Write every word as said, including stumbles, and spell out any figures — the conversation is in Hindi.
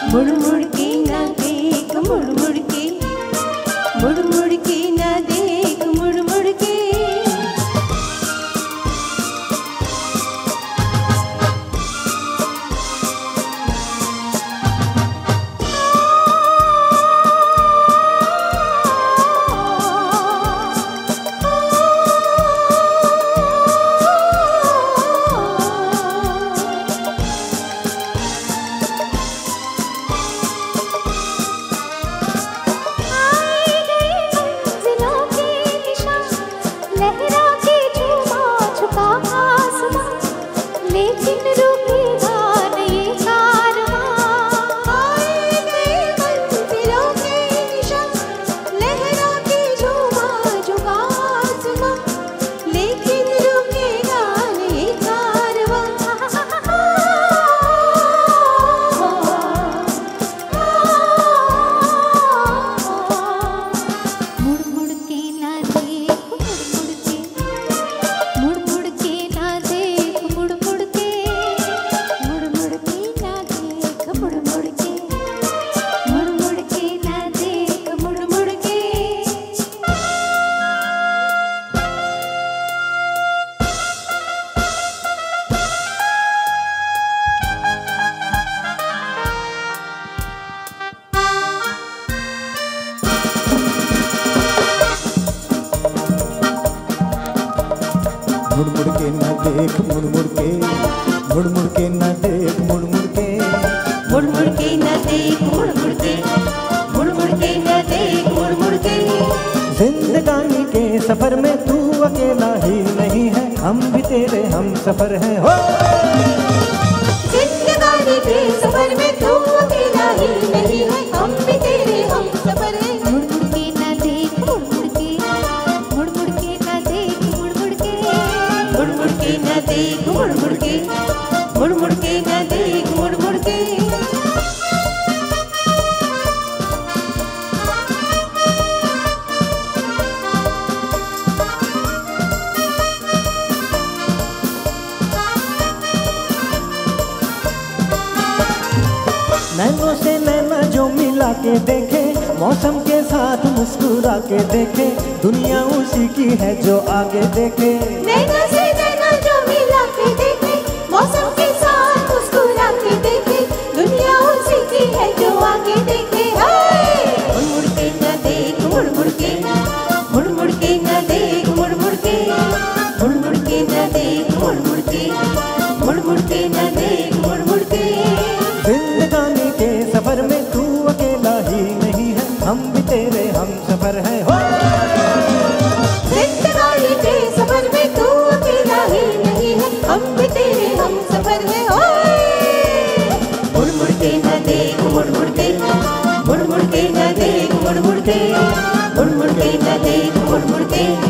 मुड़ मुड़ के ना देख मुड़ मुड़ के, मुड़ मुड़ के ना देख मुड़ मुड़ के। मुड़ मुड़ के ना देख मुड़ मुड़ के, मुड़ मुड़ के ना देख मुड़ मुड़ के, मुड़ मुड़ के ना देख मुड़ मुड़ के, मुड़ मुड़ के ना देख मुड़ मुड़ के। जिंदगानी के सफर में तू अकेला ही नहीं है, हम भी तेरे हम सफर हैं हो। जिंदगानी के सफर में तू अकेला ही नहीं है, हम भी तेरे हम सफर हैं। मुड़ मुड़ के ना देख मुड़ मुड़ के, मुड़ मुड़ के ना देख मुड़ मुड़ के, मुड़ मुड़ के ना देख मुड़ मुड़ के, मुड़ मुड़ के ना देख मुड़ मुड़ के। नैनों से नैना जो मिला के देखे, मौसम के साथ मुस्कुरा के देखे, दुनिया उसी की है जो आगे देखे। नैना से नैना जो मिला के देखे, मौसम के साथ मुस्कुरा के देखे, दुनिया उसी की है जो आगे देखे। मुड़ मुड़ के ना देख मुड़ मुड़ के, मुड़ मुड़ के ना देख मुड़ मुड़ के, मुड़ मुड़ के ना देख मुड़ मुड़ के, मुड़ मुड़ के ना देख मुड़ मुड़ के। जिंदगानी के सफर में तू अकेला ही नहीं है, हम भी तेरे हम सफर हैं हो। जिंदगानी के सफर में तू अकेला ही नहीं है, हम भी तेरे हम सफर हैं। मुड़ मुड़ के ना देख मुड़ मुड़ के, मुड़ मुड़ के ना देख मुड़ मुड़ के, मुड़ मुड़ के ना देख मुड़ मुड़ के।